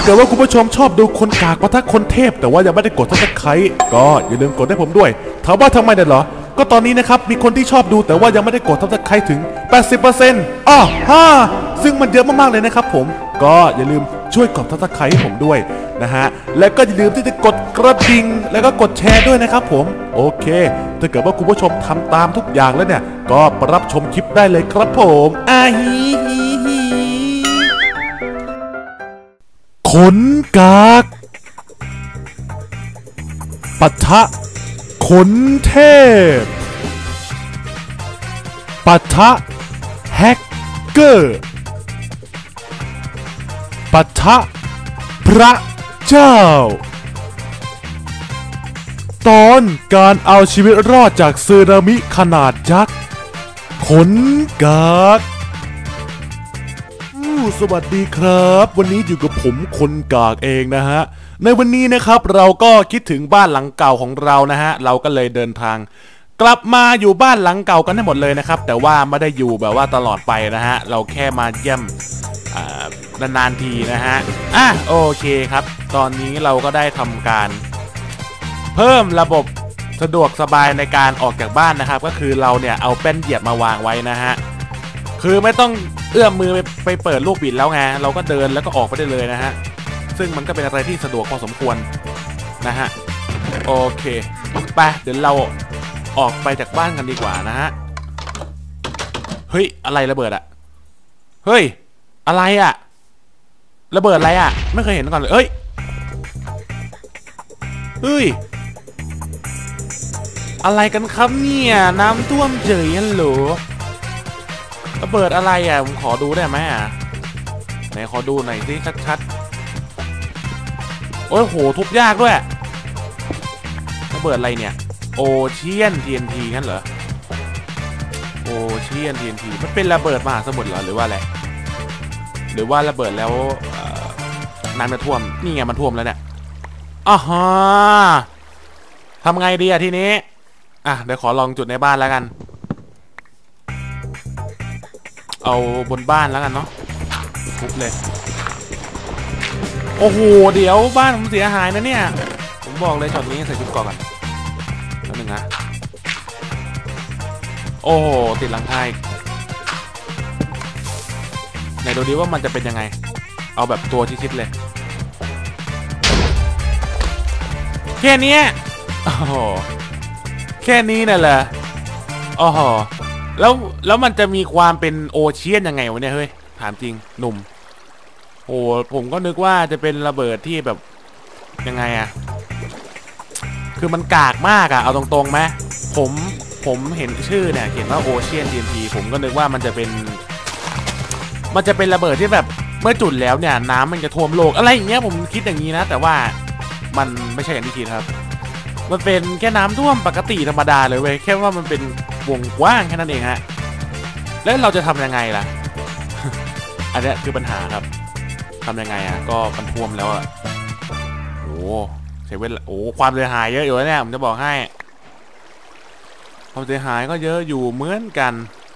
าเกิดว่าคุณผู้ชมชอบดูคนกากปะทะคนเทพแต่ว่ายังไม่ได้กดซับสไครต์ก็อย่าลืมกดให้ผมด้วยถามว่าทำไมเนี่ยเหรอก็ตอนนี้นะครับมีคนที่ชอบดูแต่ว่ายังไม่ได้กดซับสไครต์ถึง 80% อ้อซึ่งมันเยอะมากๆเลยนะครับผมก็อย่าลืมช่วยกดซับสไครต์ให้ผมด้วยนะฮะและก็อย่าลืมที่จะกดกระดิ่งแล้วก็กดแชร์ด้วยนะครับผมโอเคถ้าเกิดว่าคุณผู้ชมทำตามทุกอย่างแล้วเนี่ยก็รับชมคลิปได้เลยครับผมขนกากปะทะขนเทพปะทะแฮกเกอร์ปะทะพระเจ้าตอนการเอาชีวิตรอดจากสึนามิขนาดยักษ์ขนกากสวัสดีครับวันนี้อยู่กับผมคนกากเองนะฮะในวันนี้นะครับเราก็คิดถึงบ้านหลังเก่าของเรานะฮะเราก็เลยเดินทางกลับมาอยู่บ้านหลังเก่ากันให้หมดเลยนะครับแต่ว่าไม่ได้อยู่แบบว่าตลอดไปนะฮะเราแค่มาเยี่ยมนานๆทีนะฮะโอเคครับตอนนี้เราก็ได้ทำการเพิ่มระบบสะดวกสบายในการออกจากบ้านนะครับก็คือเราเนี่ยเอาแป้นเหยียบมาวางไว้นะฮะคือไม่ต้องเอื้อมมือไปเปิดลูกบิดแล้วไงเราก็เดินแล้วก็ออกไปได้เลยนะฮะซึ่งมันก็เป็นอะไรที่สะดวกพอสมควรนะฮะโอเคไปเดี๋ยวเราออกไปจากบ้านกันดีกว่านะฮะเฮ้ยอะไรระเบิดอะเฮ้ยอะไรอะระเบิดอะไรอะไม่เคยเห็นมาก่อนเลยเฮ้ยอะไรกันครับเนี่ยน้ำท่วมเฉยฮัลโหลระเบิดอะไรอ่ะผมขอดูได้ไหมอ่ะไหนขอดูหน่อยสิชัดๆโอ้ยโหทุบยากด้วยระเบิดอะไรเนี่ยโอเชียน TNT งั้นเหรอโอเชียน TNT มันเป็นระเบิดมหาสมุทรเหรอหรือว่าอะไรหรือว่าระเบิดแล้วน้ำจะท่วมนี่ไงมันท่วมแล้วเนี่ยทำไงดีอ่ะทีนี้เดี๋ยวขอลองจุดในบ้านแล้วกันเอาบนบ้านแล้วกันเนาะทุบเลยโอ้โหเดี๋ยวบ้านผมเสียหายนะเนี่ยผมบอกเลยช็อตนี้ใส่ชุดเกราะกันแล้วหนึ่งนะโอ้โหติดหลังคาไหนดูดิว่ามันจะเป็นยังไงเอาแบบตัวชิดๆเลยแค่นี้โอ้โหแค่นี้น่ะเหรอโอ้โหแล้วมันจะมีความเป็นโอเชียนยังไงวะเนี่ยเฮ้ยถามจริงหนุ่มโอ้ผมก็นึกว่าจะเป็นระเบิดที่แบบยังไงอะคือมันกากมากอะเอาตรงๆไหมผมเห็นชื่อเนี่ยเขียนว่าโอเชียน TNT ผมก็นึกว่ามันจะเป็นระเบิดที่แบบเมื่อจุดแล้วเนี่ยน้ำมันจะท่วมโลกอะไรอย่างเงี้ยผมคิดอย่างนี้นะแต่ว่ามันไม่ใช่อย่างที่คิดครับมันเป็นแค่น้ำท่วมปกติธรรมดาเลยเว้ยแค่ว่ามันเป็นวงกว้างแค่นั้นเองฮะแล้วเราจะทำยังไงล่ะ อันนี้คือปัญหาครับทำยังไงอ่ะก็มันท่วมแล้วอ่ะโอ้ใช้เวลาความเสียหายเยอะอยู่เนี่ยผมจะบอกให้ความเสียหายก็เยอะอยู่เหมือนกัน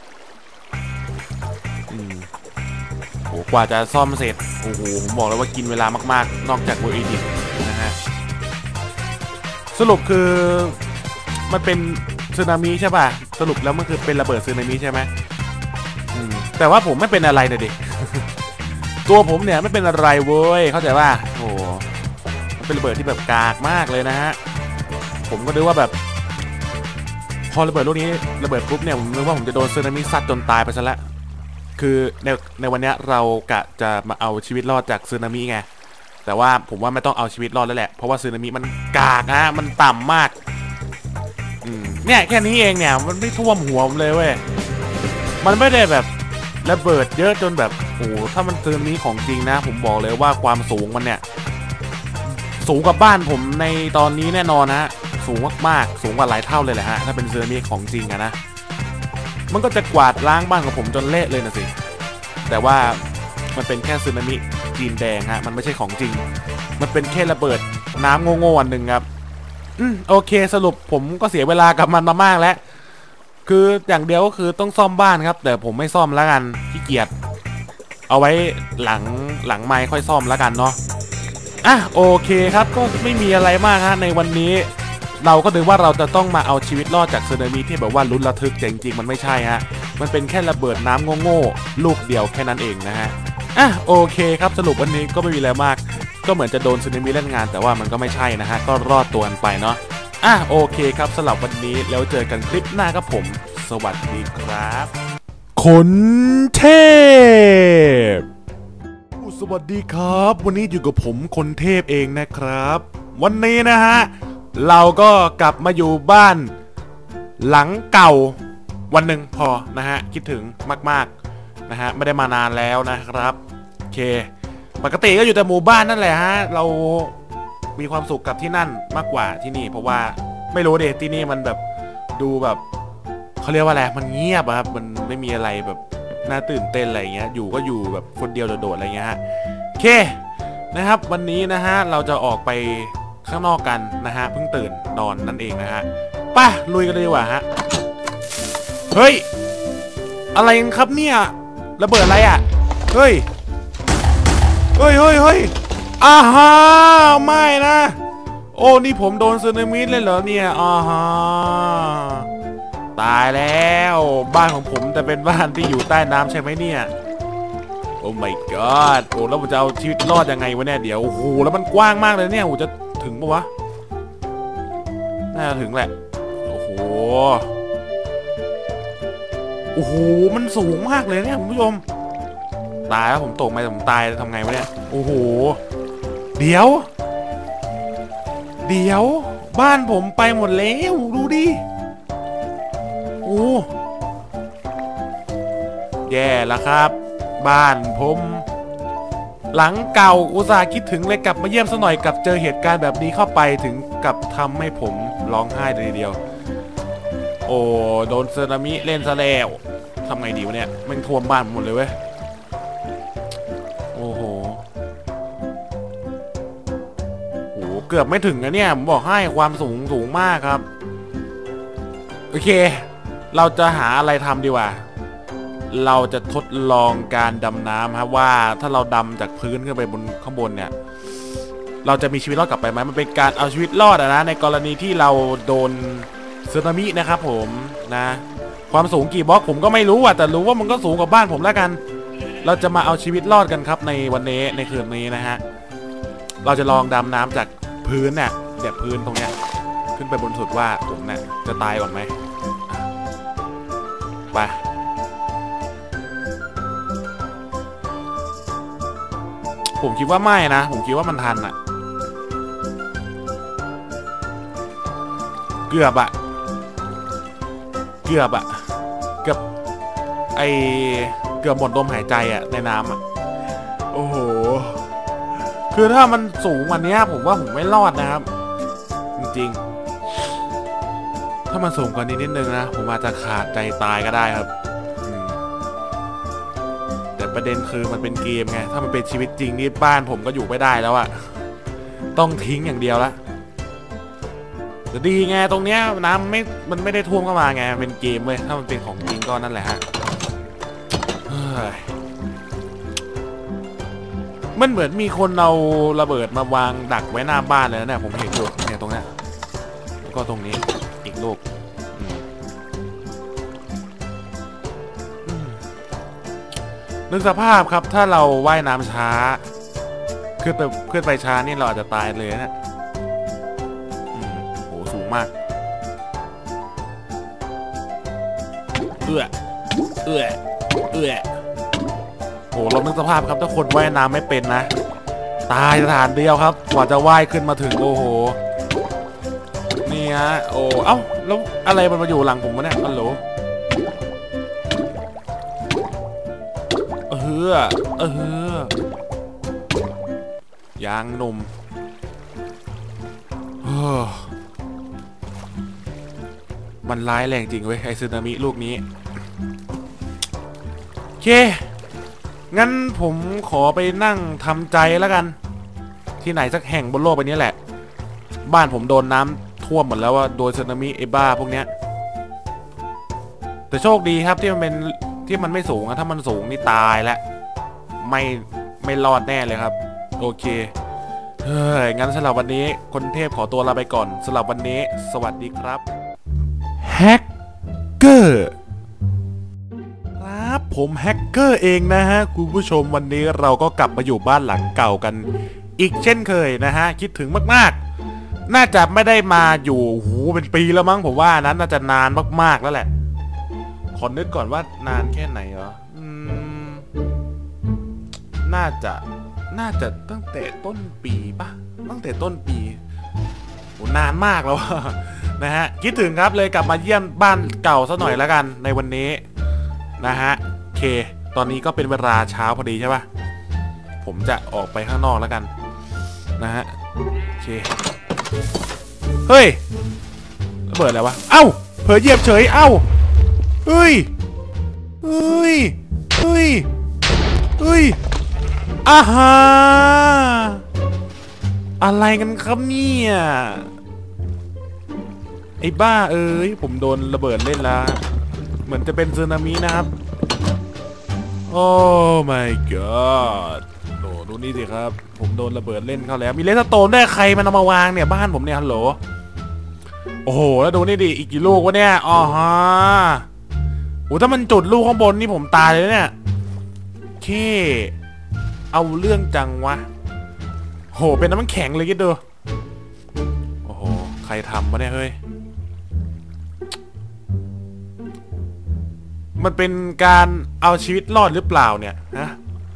กว่าจะซ่อมเสร็จโอ้โหผมบอกเลยว่ากินเวลามากๆนอกจากเวอร์อีดิทนะฮะสรุปคือมันเป็นสึนามิใช่ป่ะสรุปแล้วมันคือเป็นระเบิดสึนามิใช่ไหมแต่ว่าผมไม่เป็นอะไรเลยดิ ตัวผมเนี่ยไม่เป็นอะไรเว้ยเข้าใจว่าโอ้มันเป็นระเบิดที่แบบกากมากเลยนะฮะผมก็นึกว่าแบบพอระเบิดลูกนี้ระเบิดปุ๊บเนี่ยผมนึกว่าผมจะโดนสึนามิซัดจนตายไปซะแล้วคือในวันนี้เรากะจะมาเอาชีวิตรอดจากสึนามิไงแต่ว่าผมว่าไม่ต้องเอาชีวิตรอดแล้วแหละเพราะว่าสึนามิมันกากฮะมันต่ำมากเนี่ยแค่นี้เองเนี่ยมันไม่ท่วมหัวผมเลยเว้ยมันไม่ได้แบบระเบิดเยอะจนแบบโอ้ถ้ามันสึนามิของจริงนะผมบอกเลยว่าความสูงมันเนี่ยสูงกว่าบ้านผมในตอนนี้แน่นอนฮะสูงมากๆสูงกว่าหลายเท่าเลยแหละฮะถ้าเป็นสึนามิของจริงอะนะมันก็จะกวาดล้างบ้านของผมจนเละเลยนะสิแต่ว่ามันเป็นแค่สึนามิจีนแดงฮะมันไม่ใช่ของจริงมันเป็นแค่ระเบิดน้ำโง่ๆอันหนึ่งครับโอเคสรุปผมก็เสียเวลากับมันมามากแล้วคืออย่างเดียวก็คือต้องซ่อมบ้านครับแต่ผมไม่ซ่อมแล้วกันขี้เกียจเอาไว้หลังไมค์ค่อยซ่อมแล้วกันเนาะโอเคครับก็ไม่มีอะไรมากฮะในวันนี้เราก็นึกว่าเราจะต้องมาเอาชีวิตรอดจากสึนามิที่แบบว่าลุ้นระทึกแต่จริงๆมันไม่ใช่ฮะมันเป็นแค่ระเบิดน้ำโง่ๆลูกเดียวแค่นั้นเองนะฮะโอเคครับสรุปวันนี้ก็ไม่มีอะไรมากก็เหมือนจะโดนสึนามิเล่นงานแต่ว่ามันก็ไม่ใช่นะฮะก็รอดตัวกันไปเนาะโอเคครับสำหรับวันนี้แล้วเจอกันคลิปหน้าครับผมสวัสดีครับคนเทพสวัสดีครับวันนี้อยู่กับผมคนเทพเองนะครับวันนี้นะฮะเราก็กลับมาอยู่บ้านหลังเก่าวันหนึ่งพอนะฮะคิดถึงมากๆนะฮะไม่ได้มานานแล้วนะครับโอเคปกติก็อยู่แต่หมู่บ้านนั่นแหละฮะเรามีความสุขกับที่นั่นมากกว่าที่นี่เพราะว่าไม่รู้เด็ที่นี่มันแบบดูแบบเขาเรียกว่าอะไรมันเงียบครับมันไม่มีอะไรแบบน่าตื่นเต้นอะไรเงี้ยอยู่ก็อยู่แบบคนเดียวโดดๆอะไรเงี้ยฮะโอเคนะครับวันนี้นะฮะเราจะออกไปข้างนอกกันนะฮะเพิ่งตื่นนอนนั่นเองนะฮะป่ะลุยกันเลยดีกว่าฮะเฮ้ยอะไรกันครับเนี่ยระเบิดอะไรอ่ะเฮ้ยฮะไม่นะโอ้นี่ผมโดนสึนามิเลยเหรอเนี่ยฮะตายแล้วบ้านของผมแต่เป็นบ้านที่อยู่ใต้น้ำใช่ไหมเนี่ยโอ้ my god โอ้แล้วผมจะเอาชีวิตรอดยังไงวะเนี่ยเดี๋ยวโอ้โหแล้วมันกว้างมากเลยเนี่ยโอ้จะถึงปะวะน่าจะถึงแหละโอ้โหมันสูงมากเลยเนี่ยคุณผู้ชมตายแล้วผมตกไปผมตายทำไงวะเนี่ยโอ้โหเดี๋ยวบ้านผมไปหมดแล้วดูดิโอ้แย่แล้วครับบ้านผมหลังเก่าอุตส่าห์คิดถึงเลยกลับมาเยี่ยมซะหน่อยกับเจอเหตุการณ์แบบนี้เข้าไปถึงกับทำให้ผมร้องไห้เลยทีเดียวโอ้โดนสึนามิเล่นซะแล้วทำไงดีวะเนี่ยมันท่วมบ้านหมดเลยเว้ยโอ้โหเกือบไม่ถึงนะเนี่ยผมบอกให้ความสูงมากครับโอเคเราจะหาอะไรทำดีกว่าเราจะทดลองการดำน้ำครับว่าถ้าเราดำจากพื้นขึ้นไปบนข้างบนเนี่ยเราจะมีชีวิตรอดกลับไปไหมมันเป็นการเอาชีวิตรอดนะในกรณีที่เราโดนสึนามินะครับผมนะความสูงกี่บล็อกผมก็ไม่รู้แต่รู้ว่ามันก็สูงกว่าบ้านผมแล้วกันเราจะมาเอาชีวิตรอดกันครับในวันนี้ในคืนนี้นะฮะเราจะลองดำน้ำจากพื้นเนี่ยแบบพื้นตรงเนี้ยขึ้นไปบนสุดว่าผมเนี่ยจะตายก่อนไหมไปผมคิดว่าไม่นะผมคิดว่ามันทันอะเกือบเกือบหมดลมหายใจอะในน้ำอะโอ้โหคือถ้ามันสูงกว่านี้ผมว่าผมไม่รอดนะครับจริงๆถ้ามันสูงกว่านี้นิดนึงนะผมอาจจะขาดใจตายก็ได้ครับแต่ประเด็นคือมันเป็นเกมไงถ้ามันเป็นชีวิตจริงนี่บ้านผมก็อยู่ไม่ได้แล้วอะต้องทิ้งอย่างเดียวละจะดีไงตรงเนี้ยน้ำมันไม่ได้ท่วมเข้ามาไงเป็นเกมเว้ยถ้ามันเป็นของจริงก็นั่นแหละฮะมันเหมือนมีคนเอาระเบิดมาวางดักไว้หน้าบ้านเลยนะเนี่ยผมเห็นอยู่เนี่ยตรงนี้แล้วก็ตรงนี้อีกลูกนึกสภาพครับถ้าเราว่ายน้ำช้าขึ้นไปช้านี่เราอาจจะตายเลยนะโหสูงมากเอื้อโอ้เรานึกสภาพครับถ้าคนว่ายน้ำไม่เป็นนะตายสถานเดียวครับกว่าจะว่ายขึ้นมาถึงโอ้โหนี่ฮะโอ้เอ้าแล้วอะไรมันมาอยู่หลังผมวะเนี่ยฮัลโหลยางนมมันร้ายแรงจริงเว้ยไอสึนามิลูกนี้โอเคงั้นผมขอไปนั่งทำใจแล้วกันที่ไหนสักแห่งบนโลกใบนี้แหละบ้านผมโดนน้ำท่วมหมดแล้วว่าโดนสึนามิไอ้บ้าพวกเนี้ยแต่โชคดีครับที่มันไม่สูงถ้ามันสูงนี่ตายแล้วไม่รอดแน่เลยครับโอเคเฮ้ยงั้นสำหรับวันนี้คนเทพขอตัวลาไปก่อนสำหรับวันนี้สวัสดีครับแฮกเกอร์ครับผมแฮกเกอร์เองนะฮะคุณผู้ชมวันนี้เราก็กลับมาอยู่บ้านหลังเก่ากันอีกเช่นเคยนะฮะคิดถึงมากๆน่าจะไม่ได้มาอยู่หูเป็นปีแล้วมั้งผมว่านั้นน่าจะนานมากๆแล้วแหละขอนึกก่อนว่านานแค่ไหนเหรอน่าจะตั้งแต่ต้นปีปะตั้งแต่ต้นปีโหนานมากแล้วนะฮะคิดถึงครับเลยกลับมาเยี่ยมบ้านเก่าซะหน่อยแล้วกันในวันนี้นะฮะโอเคตอนนี้ก็เป็นเวลาเช้าพอดีใช่ปะผมจะออกไปข้างนอกแล้วกันนะฮะโอเคเฮ้ยระเบิดอะไรวะเอ้าเผลอเหยียบเฉยเอ้าเฮ้ยเฮ้ยเฮ้ยเฮ้ยอาฮาอะไรกันครับเนี่ยไอ้บ้าเอ้ยผมโดนระเบิดเล่นละเหมือนจะเป็นสึนามินะครับโอ้ my god โอ้ดูนี่สิครับผมโดนระเบิดเล่นเข้าแล้วมีเลสโตนได้ใครมันเอามาวางเนี่ยบ้านผมเนี่ยฮัลโหลโอ้โหแล้วดูนี่ดิอีกกี่ลูกวะเนี่ยอ๋อฮะโอ้ถ้ามันจุดลูกข้างบนนี่ผมตายเลยเนี่ยเคเอาเรื่องจังวะโหเป็นน้ำมันแข็งเลยคิดดูโอ้โหใครทำวะเนี่ยเฮ้ยมันเป็นการเอาชีวิตรอดหรือเปล่าเนี่ยนะ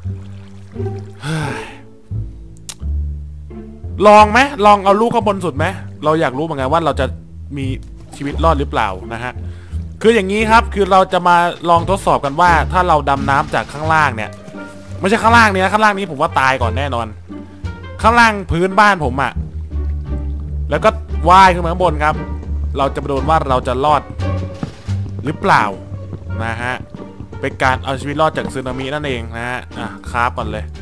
ลองไหมลองเอาลูกข้างบนสุดไหมเราอยากรู้เหมือนกันว่าเราจะมีชีวิตรอดหรือเปล่านะฮะคืออย่างนี้ครับคือเราจะมาลองทดสอบกันว่าถ้าเราดำน้ำจากข้างล่างเนี่ยไม่ใช่ข้างล่างนี้นะข้างล่างนี้ผมว่าตายก่อนแน่นอนข้างล่างพื้นบ้านผมอะแล้วก็ว่ายขึ้นมาข้างบนครับเราจะมาดูว่าเราจะรอดหรือเปล่านะฮะเป็นการเอาชีวิตรอดจากสึนามินั่นเองนะฮะคราฟก่อนเลย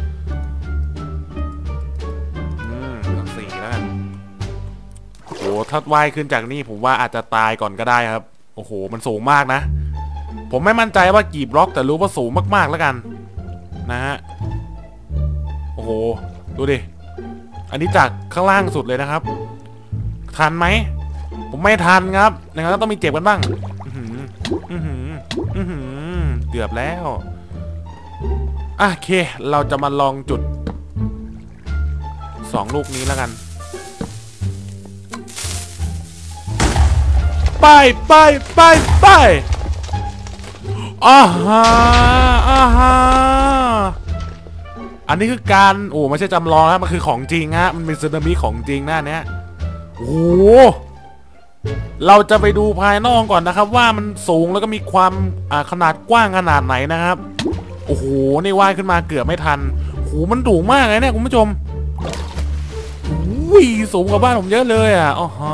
สี่แล้วกันโอ้โหถ้าว่ายขึ้นจากนี่ผมว่าอาจจะตายก่อนก็ได้ครับโอ้โหมันสูงมากนะผมไม่มั่นใจว่ากี่บล็อกแต่รู้ว่าสูงมากๆแล้วกันนะฮะโอ้โหดูดิอันนี้จากข้างล่างสุดเลยนะครับทันไหมผมไม่ทันครับอย่างนั้นต้องมีเจ็บกันบ้างเกือบแล้วโอเคเราจะมาลองจุด2ลูกนี้แล้วกันไปอ่าฮะอันนี้คือการโอ้ไม่ใช่จำลองนะมันคือของจริงฮะมันเป็นสึนามิของจริงหน้าเนี้ยโอ้เราจะไปดูภายนอกก่อนนะครับว่ามันสูงแล้วก็มีความขนาดกว้างขนาดไหนนะครับโอ้โหนี่ว่ายขึ้นมาเกือบไม่ทันโอ้โหมันสูงมากเลยเนี่ยคุณผู้ชมวิ่งสูงกว่าบ้านผมเยอะเลยอ่ะอ๋อฮะ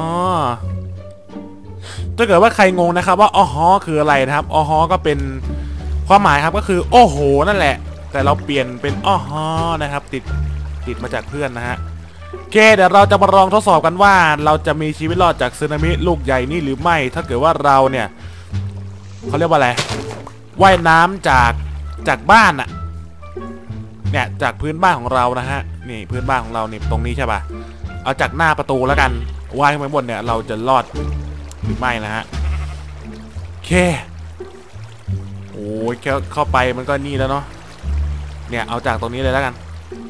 ถ้าเกิดว่าใครงงนะครับว่าอ๋อฮะคืออะไรนะครับอ๋อฮะก็เป็นความหมายครับก็คือโอ้โหนั่นแหละแต่เราเปลี่ยนเป็นอ๋อฮะนะครับติดมาจากเพื่อนนะฮะโอเคเดี๋ยวเราจะมาลองทดสอบกันว่าเราจะมีชีวิตรอดจากสึนามิลูกใหญ่นี่หรือไม่ถ้าเกิดว่าเราเนี่ยเขาเรียกว่าอะไรว่ายน้ำจากบ้านอะเนี่ยจากพื้นบ้านของเรานะฮะนี่พื้นบ้านของเรานี่ตรงนี้ใช่ปะเอาจากหน้าประตูแล้วกันว่ายขึ้นไปบนเนี่ยเราจะรอดหรือไม่นะฮะโอเคโอ้ยแค่เข้าไปมันก็นี่แล้วเนาะเนี่ยเอาจากตรงนี้เลยแล้วกัน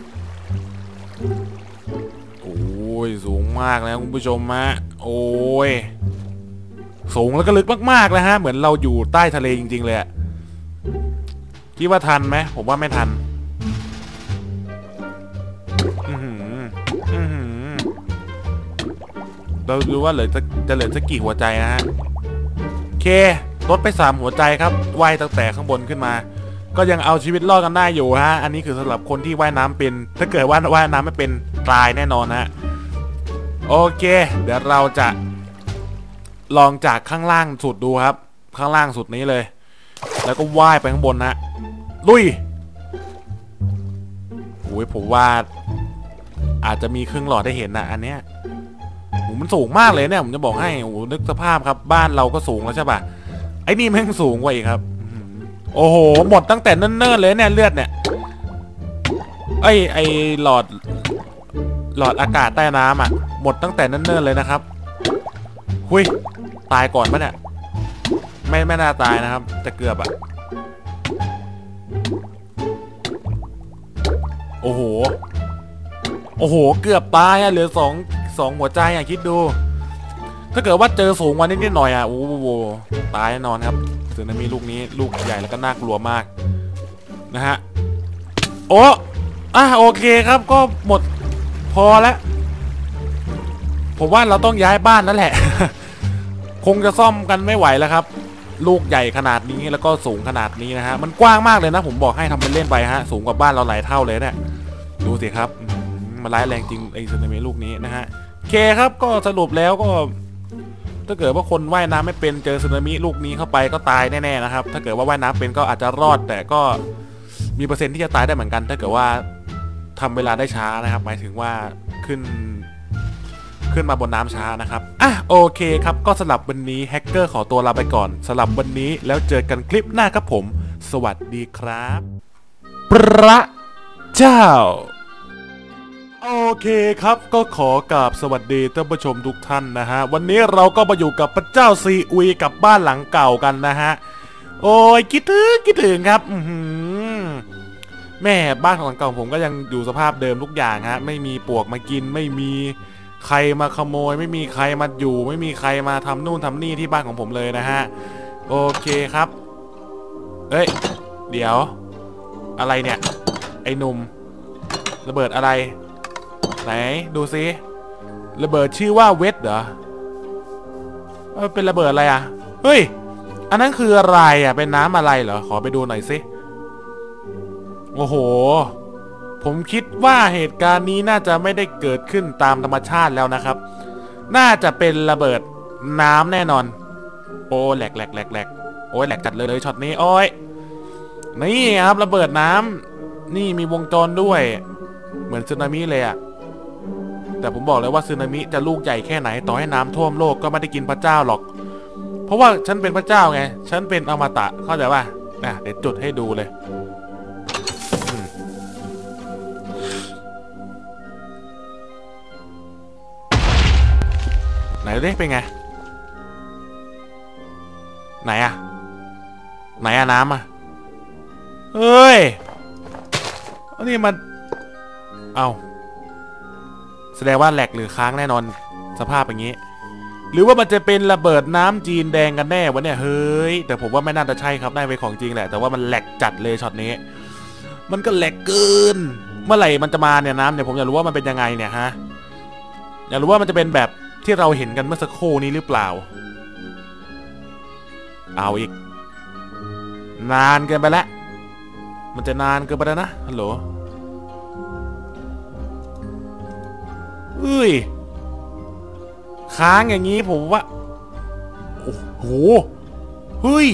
โอ้ยสูงมากนะคุณผู้ชมฮะโอ้ยสูงแล้วก็ลึกมากๆเลยฮะเหมือนเราอยู่ใต้ทะเลจริงๆเลยอะคิดว่าทันไหมผมว่าไม่ทันเราดูว่าจะเหลือสักกี่หัวใจนะฮะโอเคลดไป3หัวใจครับว่ายตั้งแต่ข้างบนขึ้นมาก็ยังเอาชีวิตรอดกันได้อยู่ฮะอันนี้คือสำหรับคนที่ว่ายน้ำเป็นถ้าเกิดว่าว่ายน้ำไม่เป็นตายแน่นอนฮะโอเคเดี๋ยวเราจะลองจากข้างล่างสุดดูครับข้างล่างสุดนี้เลยแล้วก็ว่ายไปข้างบนฮะลุยโอ้ยผมว่าอาจจะมีครึ่งหลอดได้เห็นนะอันเนี้ยโอ้มันสูงมากเลยเนี่ยผมจะบอกให้โอ้นึกสภาพครับบ้านเราก็สูงแล้วใช่ป่ะไอ้นี่แม่งสูงกว่าอีกครับโอ้โหหมดตั้งแต่เนิ่นๆเลยเนี่ยเลือดเนี่ยไอหลอดหลอดอากาศใต้น้ำอ่ะหมดตั้งแต่เนิ่นๆเลยนะครับหุยตายก่อนปะเนี่ยไม่น่าตายนะครับแต่เกือบอ่ะโอ้โหเกือบตายอ่ะเหลือสองหัวใจอ่ะคิดดูถ้าเกิดว่าเจอสูงวันนิดหน่อยอ่ะโอ้โหตายแน่นอนครับสึนามิลูกนี้ลูกใหญ่แล้วก็น่ากลัวมากนะฮะโอ้โอเคครับก็หมดพอแล้วผมว่าเราต้องย้ายบ้านนั่นแหละ คงจะซ่อมกันไม่ไหวแล้วครับลูกใหญ่ขนาดนี้แล้วก็สูงขนาดนี้นะฮะมันกว้างมากเลยนะผมบอกให้ทำเป็นเล่นไปฮะสูงกว่าบ้านเราหลายเท่าเลยเนี่ยดูสิครับมันร้ายแรงจริงไอ้สึนามิลูกนี้นะฮะเคครับก็สรุปแล้วก็ถ้าเกิดว่าคนว่ายน้ำไม่เป็นเจอสึนามิลูกนี้เข้าไปก็ตายแน่ๆนะครับถ้าเกิดว่าว่ายน้ำเป็นก็อาจจะรอดแต่ก็มีเปอร์เซ็นต์ที่จะตายได้เหมือนกันถ้าเกิดว่าทำเวลาได้ช้านะครับหมายถึงว่าขึ้นมาบนน้ำช้านะครับโอเคครับก็สำหรับวันนี้แฮกเกอร์ขอตัวลาไปก่อนสำหรับวันนี้แล้วเจอกันคลิปหน้าครับผมสวัสดีครับพระเจ้าโอเคครับก็ขอกราบสวัสดีท่านผู้ชมทุกท่านนะฮะวันนี้เราก็มาอยู่กับพระเจ้าซีอุยกับบ้านหลังเก่ากันนะฮะโอ้ยคิดถึงครับแม่บ้านของหลังเก่าผมก็ยังอยู่สภาพเดิมทุกอย่างฮะไม่มีปลวกมากินไม่มีใครมาขโมยไม่มีใครมาอยู่ไม่มีใครมาทำนู่นทำนี่ที่บ้านของผมเลยนะฮะโอเคครับเอ้ยเดี๋ยวอะไรเนี่ยไอ้หนุ่มระเบิดอะไรไหนดูซิระเบิดชื่อว่าเวทเหรอเป็นระเบิดอะไรอ่ะเฮ้ยอันนั้นคืออะไรอ่ะเป็นน้ำอะไรเหรอขอไปดูหน่อยสิโอ้โหผมคิดว่าเหตุการณ์นี้น่าจะไม่ได้เกิดขึ้นตามธรรมชาติแล้วนะครับน่าจะเป็นระเบิดน้ำแน่นอนโอ้แหลกโอ้ยแหลกจัดเลยช็อตนี้โอ้ยนี่ครับระเบิดน้ำนี่มีวงจรด้วยเหมือนสึนามิเลยอะแต่ผมบอกเลยว่าสึนามิจะลูกใหญ่แค่ไหนต่อให้น้ำท่วมโลกก็ไม่ได้กินพระเจ้าหรอกเพราะว่าฉันเป็นพระเจ้าไงฉันเป็นอมตะเข้าใจป่ะเดี๋ยวจุดให้ดูเลยไหนดูดิเป็นไงไหนอะน้ำอะเฮ้ยอันนี้มันแสดงว่าแหลกหรือค้างแน่นอนสภาพอย่างนี้หรือว่ามันจะเป็นระเบิดน้ำจีนแดงกันแน่วะเนี่ยเฮ้ยแต่ผมว่าไม่น่าจะใช่ครับน่าเป็นของจริงแหละแต่ว่ามันแหลกจัดเลยช็อตนี้มันก็แหลกเกินเมื่อไหร่มันจะมาเนี่ยน้ำเนี่ยผมอยากรู้ว่ามันเป็นยังไงเนี่ยฮะอยากรู้ว่ามันจะเป็นแบบที่เราเห็นกันเมื่อสักครู่นี้หรือเปล่าเอาอีกนานเกินไปแล้วมันจะนานเกินไปแล้วนะฮัลโหลค้างอย่างนี้ผมว่าโอ้โหเฮ้ย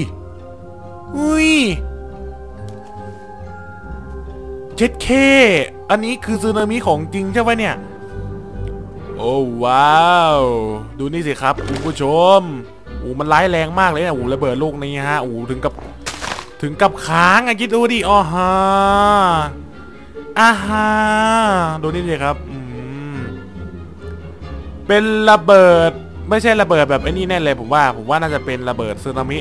เจ็ดเคอันนี้คือสึนามิของจริงใช่ไหมเนี่ยโอ้ว้าวดูนี่สิครับคุณผู้ชมมันร้ายแรงมากเลยนะระเบิดลูกนี้ฮะถึงกับค้างคิดดูดิอ๋อฮะดูนี่สิครับเป็นระเบิดไม่ใช่ระเบิดแบบไอ้นี่แน่เลยผมว่าน่าจะเป็นระเบิดสึนามิ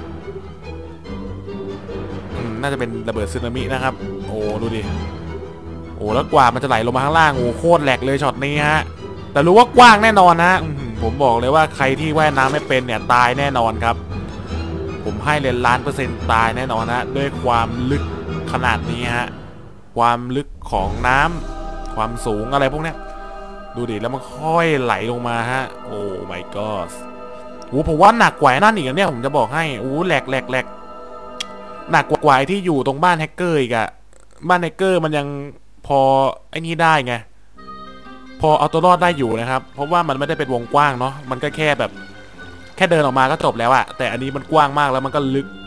น่าจะเป็นระเบิดสึนามินะครับโอ้ดูดิแล้วกว่ามันจะไหลลงมาข้างล่างโคตรแหลกเลยช็อตนี้ฮะแต่รู้ว่ากว้างแน่นอนนะผมบอกเลยว่าใครที่ว่ายน้ำไม่เป็นเนี่ยตายแน่นอนครับผมให้เลย1,000,000%ตายแน่นอนนะด้วยความลึกขนาดนี้ฮะความลึกของน้ำความสูงอะไรพวกเนี้ยดูดิแล้วมันค่อยไหลลงมาฮะโอ้ my god ผมว่าหนักกว่านั่นอีกเนี่ยผมจะบอกให้แหลกหนักกว่าที่อยู่ตรงบ้านแฮกเกอร์อีกอะบ้านแฮกเกอร์มันยังพอไอ้นี่ได้ไงพอเอาตัวรอดได้อยู่นะครับเพราะว่ามันไม่ได้เป็นวงกว้างเนาะมันก็แค่แบบแค่เดินออกมาก็จบแล้วอะแต่อันนี้มันกว้างมากแล้วมันก็ลึก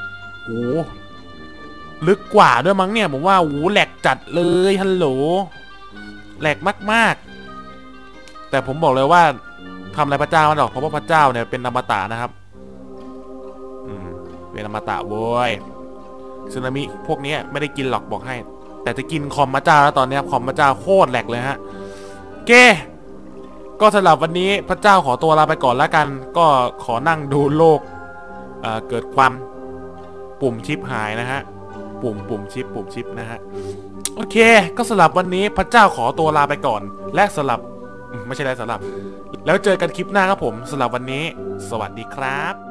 ลึกกว่าด้วยมั้งเนี่ยผมว่าแหลกจัดเลยฮัลโหลแหลกมากๆแต่ผมบอกเลยว่าทำอะไรพระเจ้ามันหรอกเพราะว่าพระเจ้าเนี่ยเป็นอมตะนะครับเป็นอมตะโว้ยสึนามิพวกนี้ไม่ได้กินหรอกบอกให้แต่จะกินคอมพระเจ้าแล้วตอนนี้คอมพระเจ้าโคตรแหลกเลยฮะเคก็สำหรับวันนี้พระเจ้าขอตัวลาไปก่อนแล้วกันก็ขอนั่งดูโลกเกิดความปุ่มชิปหายนะฮะปุ่มชิปนะฮะโอเคก็สำหรับวันนี้พระเจ้าขอตัวลาไปก่อนและสำหรับไม่ใช่แล้วสำหรับแล้วเจอกันคลิปหน้าครับผมสำหรับวันนี้สวัสดีครับ